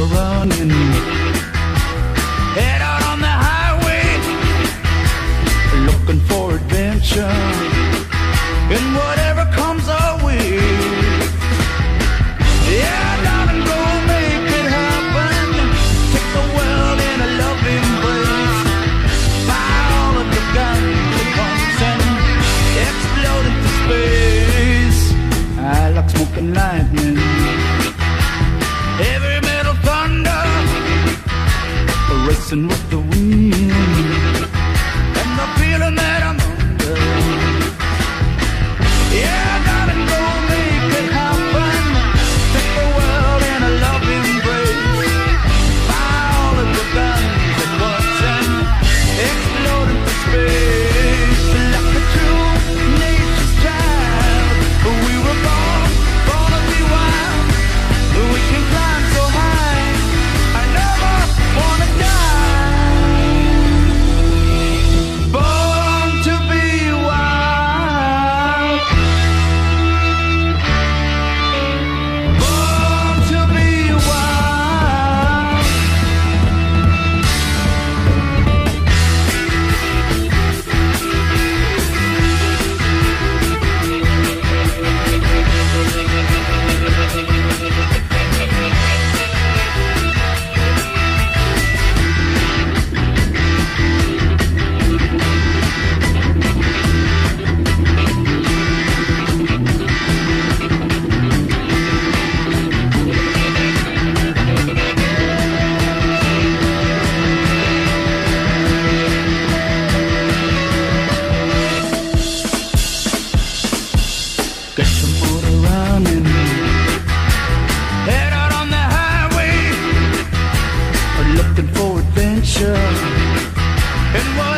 motor running, head out on the highway, looking for adventure, and whatever comes our way. Yeah, darling, go make it happen. Take the world in a loving embrace. Fire all of the guns at once and explode into space. I like smoking lightning, heavy metal thunder, racing with the wind, and the feeling that I'm under. Yeah, darling, go make it happen. Take the world in a loving embrace. Fire all of the guns at once and explode into space. Like a true nature's child, we were born to be wild. We can climb so high, I never wanna die. Born to be wild. Born to be wild. Get the motor running, head out on the highway, looking for adventure, and